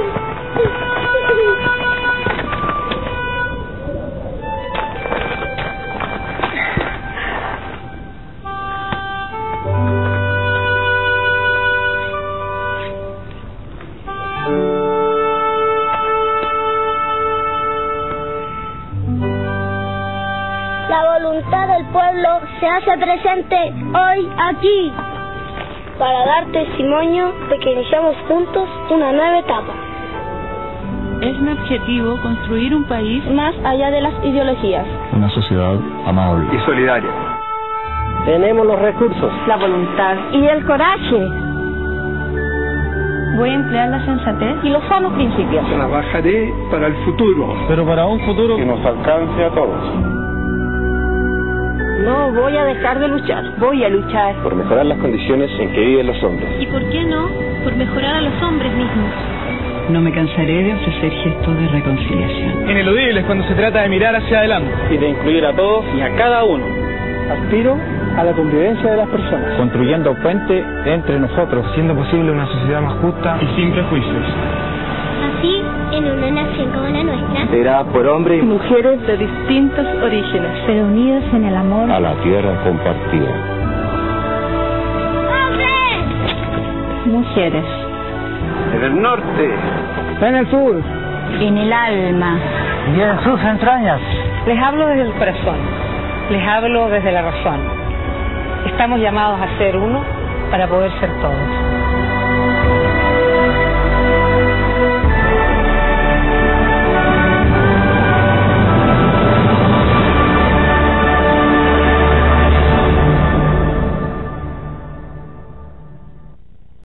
La voluntad del pueblo se hace presente hoy aquí para dar testimonio de que iniciamos juntos una nueva etapa. Es mi objetivo construir un país más allá de las ideologías. Una sociedad amable y solidaria. Tenemos los recursos, la voluntad y el coraje. Voy a emplear la sensatez y los sanos principios. Trabajaré para el futuro, pero para un futuro que nos alcance a todos. No voy a dejar de luchar, voy a luchar por mejorar las condiciones en que viven los hombres. ¿Y por qué no? Por mejorar a los hombres mismos. No me cansaré de ofrecer gestos de reconciliación. ineludibles cuando se trata de mirar hacia adelante Y de incluir a todos y a cada uno. Aspiro a la convivencia de las personas, construyendo puente entre nosotros, siendo posible una sociedad más justa y sin prejuicios. Así, en una nación como la nuestra, Será por hombres y Mujeres de distintos orígenes, pero unidos en el amor. a la tierra compartida. ¡Hombres! mujeres, En el norte, En el sur en el alma. y en sus entrañas. Les hablo desde el corazón, les hablo desde la razón. Estamos llamados a ser uno para poder ser todos.